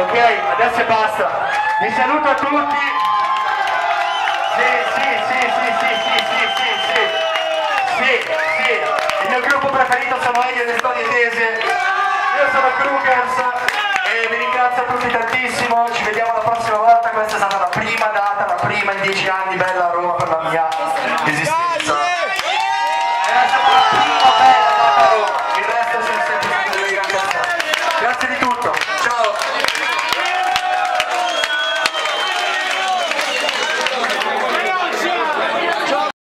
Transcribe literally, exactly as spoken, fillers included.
Ok, adesso basta. Vi saluto a tutti. Sì, sì, sì, sì, sì, sì, sì, sì, sì. Sì, sì. Il mio gruppo preferito sono Elio e le storie tese. Io sono Krugers e vi ringrazio a tutti tantissimo. Ci vediamo la prossima volta. Questa è stata la prima data, la prima in dieci anni bella a Roma per la mia esistenza. È stata la prima bella.